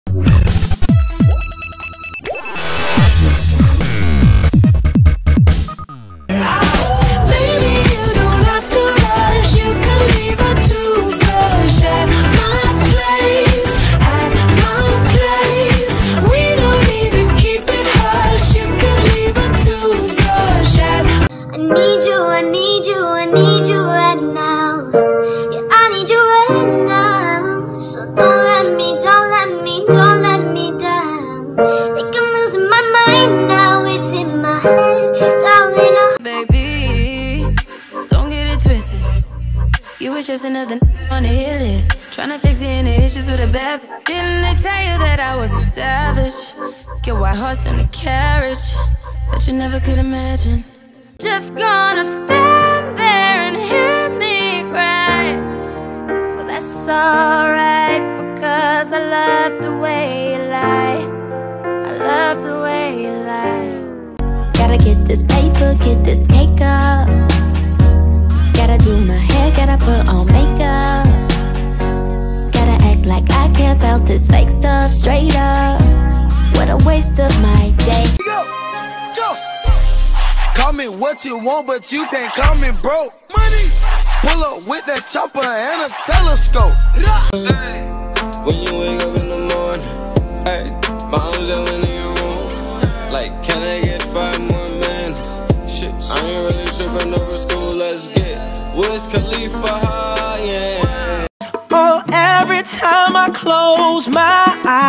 Just another on the hit list, tryna fix any issues with a bad. Didn't they tell you that I was a savage? Get white horse in a carriage, but you never could imagine. Just gonna stand there and hear me cry. Well, that's alright, because I love the way you lie. I love the way you lie. Gotta get this paper, get this cake up. Gotta do my hair, gotta put on makeup. Gotta act like I care about this fake stuff, straight up. What a waste of my day. Go, go. Call me what you want, but you can't call me broke. Money. Pull up with that chopper and a telescope. Hey, when you wake up in the morning, hey, mom's yelling in your room, like, can I get 5 more minutes? Shit, I ain't really tripping over school, let's get Wiz Khalifa, yeah. Oh, every time I close my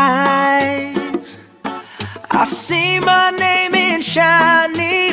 eyes, I see my name in shiny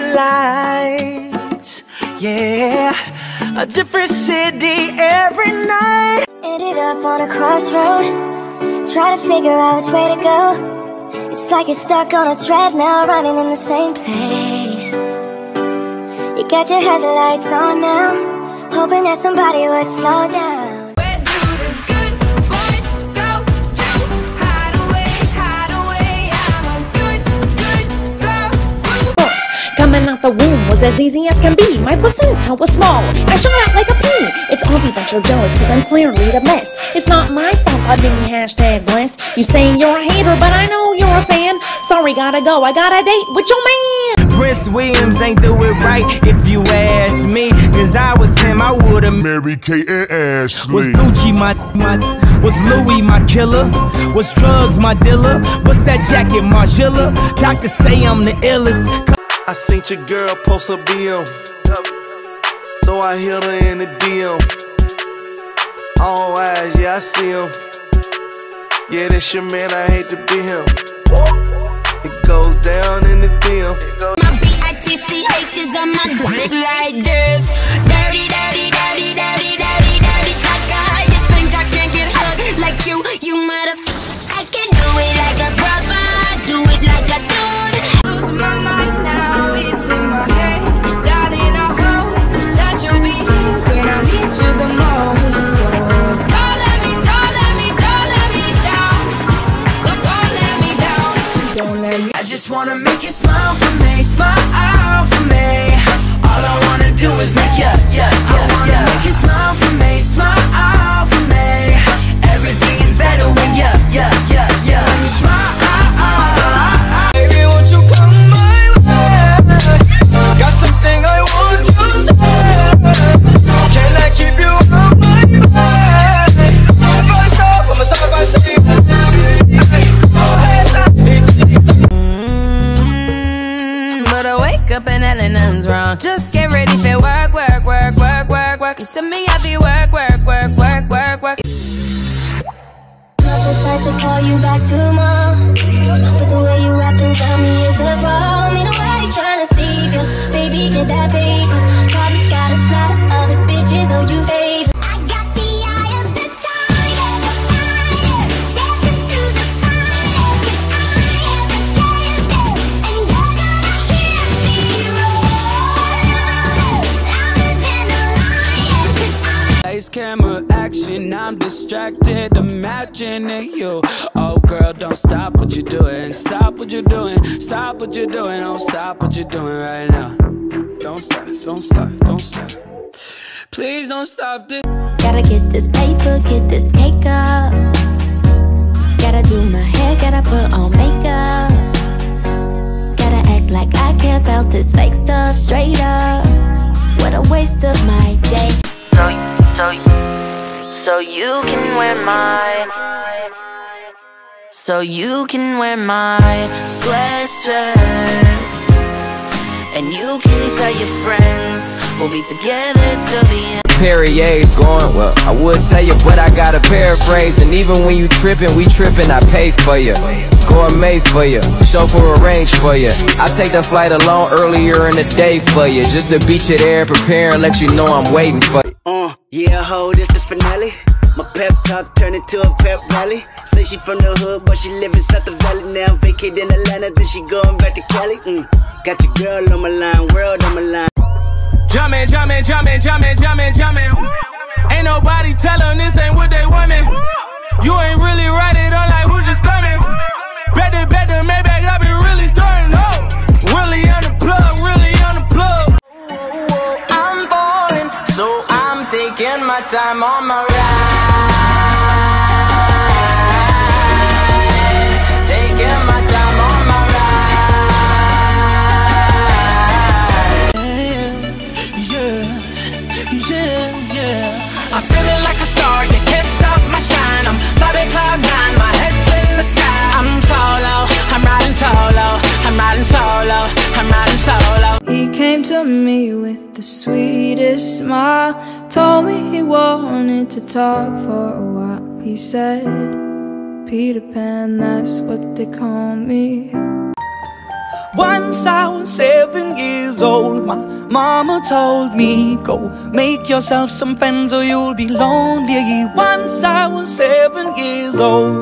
lights. Yeah, a different city every night. Ended up on a crossroad, trying to figure out which way to go. It's like you're stuck on a treadmill, running in the same place. You got your headlights on now, hoping that somebody would slow down. Where do the good boys go to hide away, hide away? I'm a good, good girl. Coming out the womb was as easy as can be. My placenta was small, I shot out like a pea. It's obvious that you're jealous, cause I'm clearly the best. It's not my fault I didn't hashtag blessed. You say you're a hater, but I know you're a fan. Sorry, gotta go, I got a date with your man. Prince Williams ain't do it right if you ask me. Cause I was him, I would've married Kate and Ashley. Was Gucci my was Louis my killer? Was drugs my dealer? What's that jacket, Margiela? Doctors say I'm the illest. I seen your girl post a BM, so I hit her in the DM. All eyes, yeah, I see him. Yeah, that's your man, I hate to be him. It goes down in the DM. My B-I-T-C-H is on my dick like this. Dirty, dirty, dirty, dirty, dirty, dirty sucker. I just think I can get hurt like you motherfucker. I can do it like a brother, do it like a dude. Losing my mind now, it's in my head. Darling, I hope that you'll be here when I need you the most. So don't let me down. Don't let me down. Don't let me. I just wanna make you smile for me, smile for me. All I wanna do is make you, I wanna make you smile for me, smile for me. Everything is better when you, when you smile. Baby, won't you come my way? Got something I want to say. Can I keep you on my way? First off, I'ma start by saying, but I wake up and hell nothing's wrong. Just get ready for work, work, work, work, work, work. You see me, I be work, work, work, work, work, work. Not the type to call you back tomorrow, but the way you rapping got me is a problem. Ain't nobody tryna save you, baby, get that paper. Probably got a lot of other bitches on you, favor. I got the eye of the tiger, dancing through the fire. 'Cause I am the champion, and you're gonna hear me roar louder than a lion. 'Cause Lights, camera, action, I'm distracted, imagining you. Oh girl, don't stop what you're doing. Stop what you're doing. Stop what you're doing. Don't stop what you're doing right now. Don't stop, don't stop, don't stop. Please don't stop this. Gotta get this paper, get this cake up. Gotta do my hair, gotta put on makeup. Gotta act like I care about this fake stuff, straight up. What a waste of my day. So you can wear my, so you can wear my sweatshirt. And you can tell your friends we'll be together till the end. Perrier's going, well, I would tell you, but I gotta paraphrase. And even when you trippin', we trippin', I pay for you. Gourmet for you, chauffeur arrange for you. I take the flight alone earlier in the day for you, just to beat you there, prepare and let you know I'm waiting for you. Yeah, ho, this the finale. My pep talk turned into a pep rally. Say she from the hood, but she live inside the valley now. Vacated in Atlanta, then she going back to Cali. Got your girl on my line, world on my line. Jumpin', jumpin', jumpin', jumpin', jumpin', jumpin'. Ain't nobody tellin' this ain't what they want me. You ain't really right it on like who's just stomach. Better, Maybach, I be really starting up. Really on the plug, really on the plug. I'm falling, so I'm taking my time on my ride. Taking my time on my ride. I'm feeling like a star, you can't stop my shine. I'm flying cloud nine, my head's in the sky. I'm solo, I'm riding solo, I'm riding solo, I'm riding solo. He came to me with the sweetest smile, told me he wanted to talk for a while. He said, Peter Pan, that's what they call me. Once I was 7 years old, my mama told me, go make yourself some friends or you'll be lonely. Once I was 7 years old,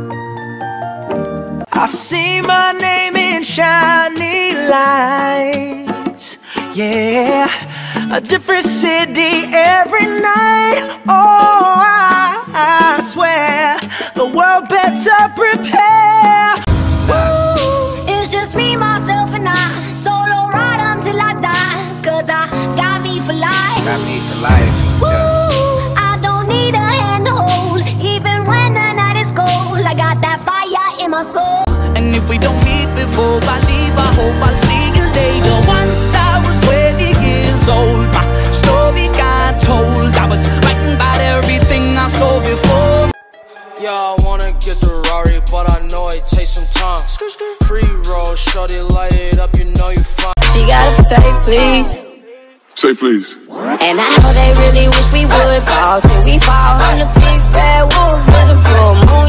I see my name in shiny lights. Yeah, a different city every night. Oh, I swear the world better prepare. It's just me, myself, and I. Solo ride until I die. Cause I got me for life. Got me for life. Woo, I don't need a hand to hold. Even when the night is cold, I got that fire in my soul. And if we don't meet before I leave, I hope I'll see you later. Once I was 20 years old, my story got told. I was writing about everything I saw before. Yeah, I wanna get the Rari, but I know it takes some time. Pre-roll, shorty, light it up, you know you fine. She gotta say please. Say please. And I know they really wish we would bow till we fall. I'm the big bad wolf, there's a full moon.